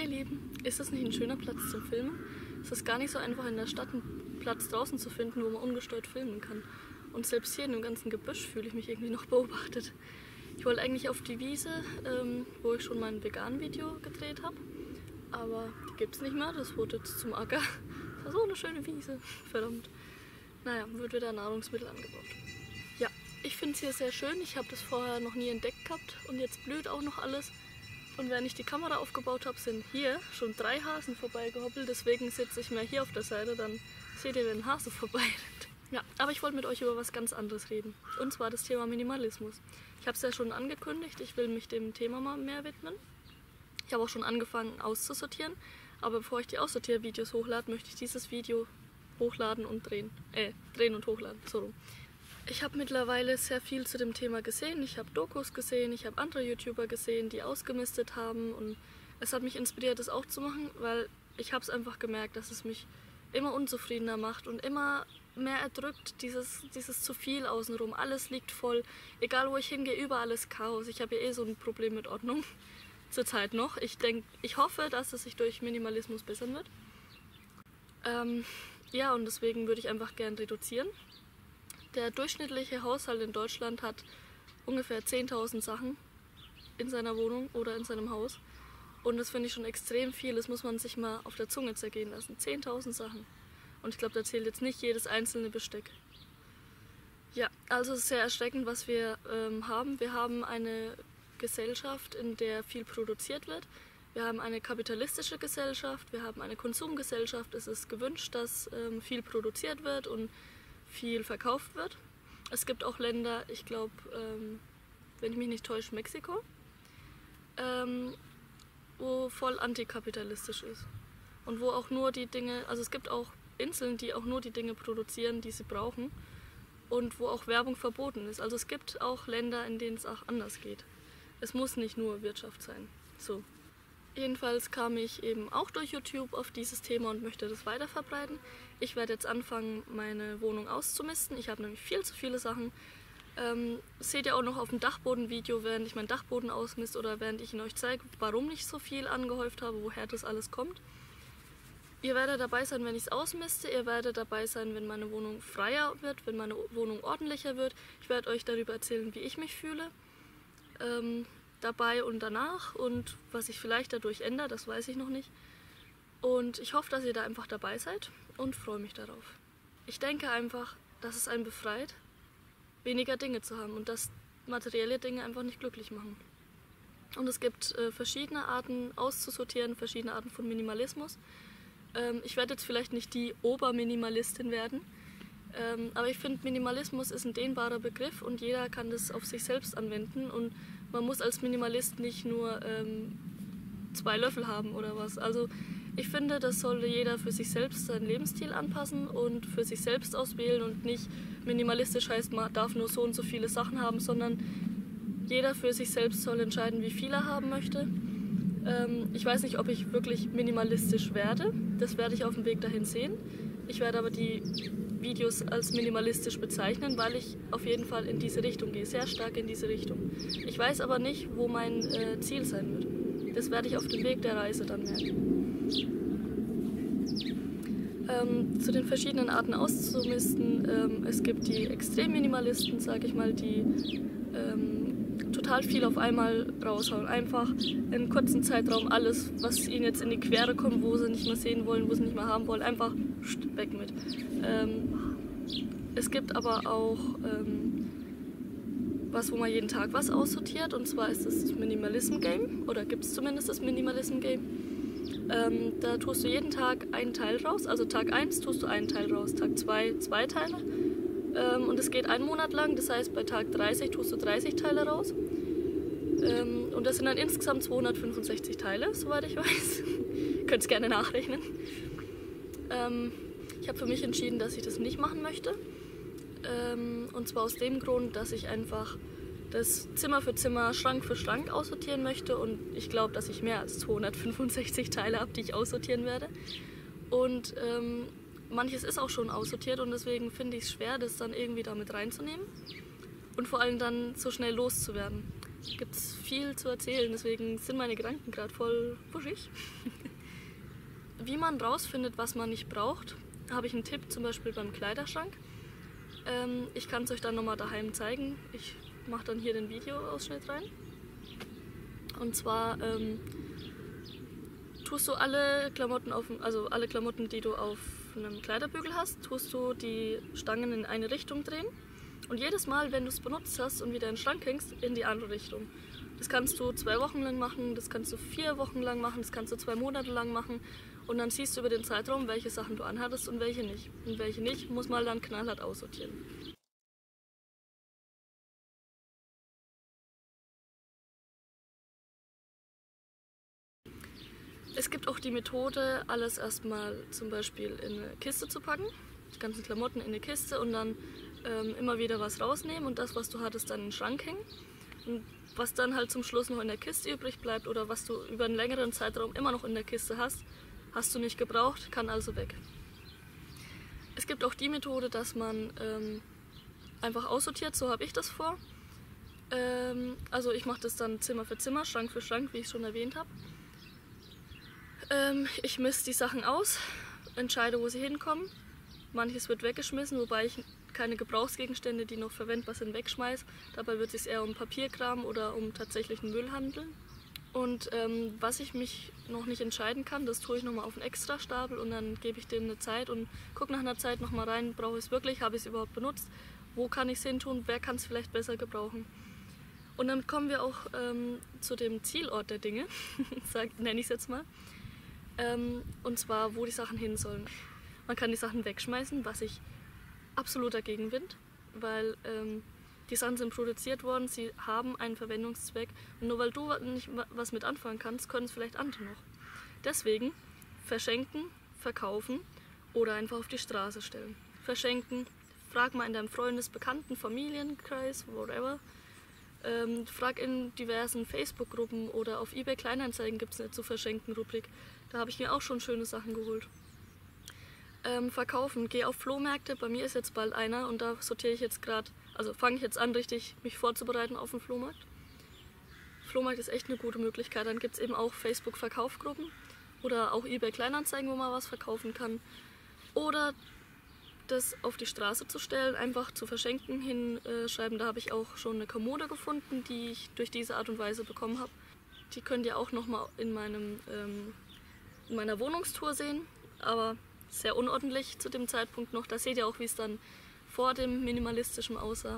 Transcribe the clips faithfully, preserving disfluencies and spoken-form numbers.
Hi ihr Lieben, ist das nicht ein schöner Platz zum Filmen? Es ist gar nicht so einfach in der Stadt einen Platz draußen zu finden, wo man ungestört filmen kann. Und selbst hier in dem ganzen Gebüsch fühle ich mich irgendwie noch beobachtet. Ich wollte eigentlich auf die Wiese, ähm, wo ich schon mein Vegan-Video gedreht habe. Aber die gibt es nicht mehr, das wurde jetzt zum Acker. Das war so eine schöne Wiese, verdammt. Naja, wird wieder Nahrungsmittel angebaut. Ja, ich finde es hier sehr schön. Ich habe das vorher noch nie entdeckt gehabt und jetzt blüht auch noch alles. Und während ich die Kamera aufgebaut habe, sind hier schon drei Hasen vorbeigehoppelt. Deswegen sitze ich mal hier auf der Seite, dann seht ihr, wenn ein Hase vorbeirennt. Ja, aber ich wollte mit euch über was ganz anderes reden. Und zwar das Thema Minimalismus. Ich habe es ja schon angekündigt, ich will mich dem Thema mal mehr widmen. Ich habe auch schon angefangen auszusortieren. Aber bevor ich die Aussortiervideos hochlade, möchte ich dieses Video hochladen und drehen. Äh, drehen und hochladen, so rum. Ich habe mittlerweile sehr viel zu dem Thema gesehen. Ich habe Dokus gesehen, ich habe andere YouTuber gesehen, die ausgemistet haben. Und es hat mich inspiriert, das auch zu machen, weil ich habe es einfach gemerkt, dass es mich immer unzufriedener macht und immer mehr erdrückt, dieses, dieses zu viel außenrum. Alles liegt voll, egal wo ich hingehe, überall ist Chaos. Ich habe ja eh so ein Problem mit Ordnung, zurzeit noch. Ich denke, ich hoffe, dass es sich durch Minimalismus bessern wird. Ähm, ja, und deswegen würde ich einfach gern reduzieren. Der durchschnittliche Haushalt in Deutschland hat ungefähr zehntausend Sachen in seiner Wohnung oder in seinem Haus. Und das finde ich schon extrem viel. Das muss man sich mal auf der Zunge zergehen lassen. zehntausend Sachen. Und ich glaube, da zählt jetzt nicht jedes einzelne Besteck. Ja, also es ist sehr erschreckend, was wir ähm, haben. Wir haben eine Gesellschaft, in der viel produziert wird. Wir haben eine kapitalistische Gesellschaft, wir haben eine Konsumgesellschaft. Es ist gewünscht, dass ähm, viel produziert wird und viel verkauft wird. Es gibt auch Länder, ich glaube, ähm, wenn ich mich nicht täusche, Mexiko, ähm, wo voll antikapitalistisch ist. Und wo auch nur die Dinge, also es gibt auch Inseln, die auch nur die Dinge produzieren, die sie brauchen. Und wo auch Werbung verboten ist. Also es gibt auch Länder, in denen es auch anders geht. Es muss nicht nur Wirtschaft sein. So. Jedenfalls kam ich eben auch durch YouTube auf dieses Thema und möchte das weiter verbreiten. Ich werde jetzt anfangen, meine Wohnung auszumisten. Ich habe nämlich viel zu viele Sachen. Ähm, seht ihr auch noch auf dem Dachboden-Video, während ich meinen Dachboden ausmiste oder während ich ihn euch zeige, warum ich so viel angehäuft habe, woher das alles kommt. Ihr werdet dabei sein, wenn ich es ausmiste. Ihr werdet dabei sein, wenn meine Wohnung freier wird, wenn meine Wohnung ordentlicher wird. Ich werde euch darüber erzählen, wie ich mich fühle. Ähm, dabei und danach und was sich vielleicht dadurch ändert, das weiß ich noch nicht. Und ich hoffe, dass ihr da einfach dabei seid und freue mich darauf. Ich denke einfach, dass es einen befreit, weniger Dinge zu haben und dass materielle Dinge einfach nicht glücklich machen. Und es gibt äh, verschiedene Arten auszusortieren, verschiedene Arten von Minimalismus. Ähm, ich werde jetzt vielleicht nicht die Oberminimalistin werden, ähm, aber ich finde, Minimalismus ist ein dehnbarer Begriff und jeder kann das auf sich selbst anwenden und man muss als Minimalist nicht nur ähm, zwei Löffel haben oder was. Also ich finde, das sollte jeder für sich selbst seinen Lebensstil anpassen und für sich selbst auswählen und nicht minimalistisch heißt, man darf nur so und so viele Sachen haben, sondern jeder für sich selbst soll entscheiden, wie viel er haben möchte. Ähm, ich weiß nicht, ob ich wirklich minimalistisch werde. Das werde ich auf dem Weg dahin sehen. Ich werde aber die Videos als minimalistisch bezeichnen, weil ich auf jeden Fall in diese Richtung gehe, sehr stark in diese Richtung. Ich weiß aber nicht, wo mein äh, Ziel sein wird. Das werde ich auf dem Weg der Reise dann merken. Ähm, zu den verschiedenen Arten auszumisten, ähm, es gibt die Extrem-Minimalisten, sage ich mal, die ähm, total viel auf einmal raushauen. Einfach in einem kurzen Zeitraum alles, was ihnen jetzt in die Quere kommt, wo sie nicht mehr sehen wollen, wo sie nicht mehr haben wollen, einfach weg mit. Ähm, es gibt aber auch ähm, was, wo man jeden Tag was aussortiert, und zwar ist das Minimalism Game, oder gibt es zumindest das Minimalism Game. Ähm, da tust du jeden Tag einen Teil raus, also Tag eins tust du einen Teil raus, Tag zwei zwei Teile ähm, und es geht einen Monat lang, das heißt bei Tag dreißig tust du dreißig Teile raus ähm, und das sind dann insgesamt zweihundertfünfundsechzig Teile, soweit ich weiß. Könnt es gerne nachrechnen. Ähm, ich habe für mich entschieden, dass ich das nicht machen möchte. Ähm, und zwar aus dem Grund, dass ich einfach das Zimmer für Zimmer, Schrank für Schrank aussortieren möchte und ich glaube, dass ich mehr als zweihundertfünfundsechzig Teile habe, die ich aussortieren werde. Und ähm, manches ist auch schon aussortiert und deswegen finde ich es schwer, das dann irgendwie damit reinzunehmen und vor allem dann so schnell loszuwerden. gibt es viel zu erzählen, deswegen sind meine Gedanken gerade voll wuschig. Wie man rausfindet, was man nicht braucht, habe ich einen Tipp, zum Beispiel beim Kleiderschrank. Ähm, ich kann es euch dann nochmal daheim zeigen. Ich mache dann hier den Videoausschnitt rein. Und zwar ähm, tust du alle Klamotten, auf, also alle Klamotten, die du auf einem Kleiderbügel hast, tust du die Stangen in eine Richtung drehen. Und jedes Mal, wenn du es benutzt hast und wieder in den Schrank hängst, in die andere Richtung. Das kannst du zwei Wochen lang machen, das kannst du vier Wochen lang machen, das kannst du zwei Monate lang machen. Und dann siehst du über den Zeitraum, welche Sachen du anhattest und welche nicht. Und welche nicht, muss man dann knallhart aussortieren. Es gibt auch die Methode, alles erstmal zum Beispiel in eine Kiste zu packen, die ganzen Klamotten in eine Kiste und dann ähm, immer wieder was rausnehmen und das, was du hattest, dann in den Schrank hängen. Und was dann halt zum Schluss noch in der Kiste übrig bleibt oder was du über einen längeren Zeitraum immer noch in der Kiste hast, hast du nicht gebraucht, kann also weg. Es gibt auch die Methode, dass man ähm, einfach aussortiert, so habe ich das vor. Ähm, also ich mache das dann Zimmer für Zimmer, Schrank für Schrank, wie ich schon erwähnt habe. Ähm, ich misste die Sachen aus, entscheide, wo sie hinkommen. Manches wird weggeschmissen, wobei ich keine Gebrauchsgegenstände, die noch verwendbar sind, wegschmeiße. Dabei wird es eher um Papierkram oder um tatsächlichen Müll handeln. Und ähm, was ich mich noch nicht entscheiden kann, das tue ich nochmal auf einen Extrastapel und dann gebe ich dem eine Zeit und gucke nach einer Zeit nochmal rein, brauche ich es wirklich, habe ich es überhaupt benutzt, wo kann ich es hin tun, wer kann es vielleicht besser gebrauchen. Und damit kommen wir auch ähm, zu dem Zielort der Dinge, nenne ich es jetzt mal, ähm, und zwar, wo die Sachen hin sollen. Man kann die Sachen wegschmeißen, was ich absolut dagegen bin, weil ähm, die Sachen sind produziert worden, sie haben einen Verwendungszweck und nur weil du nicht was mit anfangen kannst, können es vielleicht andere noch. Deswegen verschenken, verkaufen oder einfach auf die Straße stellen. Verschenken, frag mal in deinem Freundes-, Bekannten-, Familienkreis, whatever. Ähm, frag in diversen Facebook-Gruppen oder auf eBay Kleinanzeigen gibt es eine zu verschenken Rubrik. Da habe ich mir auch schon schöne Sachen geholt. Ähm, verkaufen, geh auf Flohmärkte, bei mir ist jetzt bald einer und da sortiere ich jetzt gerade, also fange ich jetzt an, richtig mich vorzubereiten auf den Flohmarkt. Flohmarkt ist echt eine gute Möglichkeit, dann gibt es eben auch Facebook-Verkaufgruppen oder auch eBay Kleinanzeigen, wo man was verkaufen kann. Oder das auf die Straße zu stellen, einfach zu verschenken, hinschreiben. Da habe ich auch schon eine Kommode gefunden, die ich durch diese Art und Weise bekommen habe. Die könnt ihr auch nochmal in, meinem, ähm, in meiner Wohnungstour sehen, aber sehr unordentlich zu dem Zeitpunkt noch. Da seht ihr auch, wie es dann vor dem Minimalistischen aussah.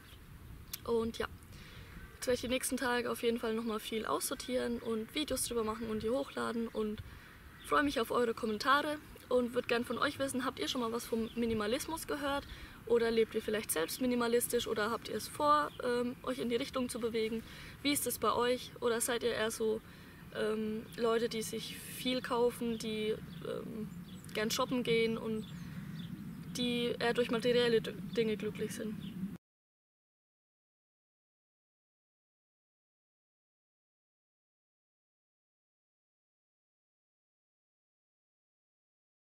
Und ja, jetzt werde ich die nächsten Tage auf jeden Fall nochmal viel aussortieren und Videos drüber machen und die hochladen und freue mich auf eure Kommentare und würde gern von euch wissen, habt ihr schon mal was vom Minimalismus gehört oder lebt ihr vielleicht selbst minimalistisch oder habt ihr es vor, ähm, euch in die Richtung zu bewegen? Wie ist es bei euch oder seid ihr eher so ähm, Leute, die sich viel kaufen, die ähm, gern shoppen gehen und die eher durch materielle Dinge glücklich sind?